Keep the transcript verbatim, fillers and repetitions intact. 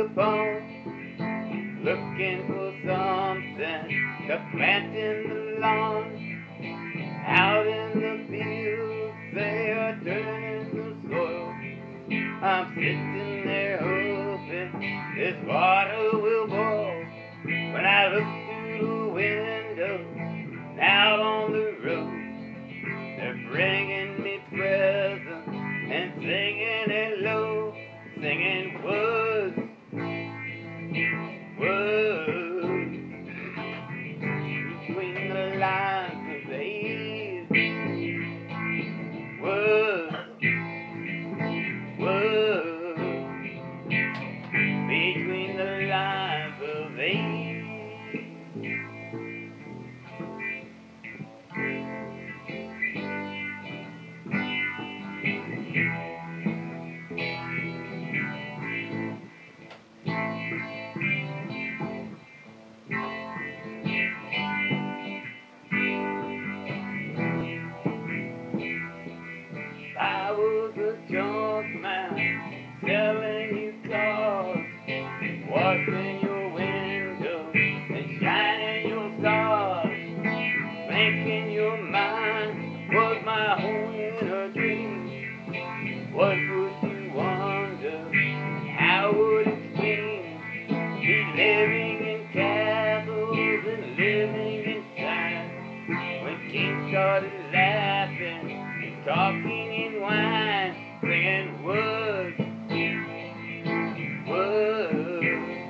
upon, looking for something to plant in the lawn. Out in the fields, they are turning the soil. I'm sitting there hoping this water will boil. When I look through the window, out on the road, they're bringing me presents and singing hello, singing words, words, between the lines of age, words, words, between the lines of age. I was a junk man, selling you cars, watching your window and shining your stars, thinking your mind was my home in a dream. What would you wonder? How would it seem? Be living in castles and living inside. When kings started laughing, talking in wine, singing words, words.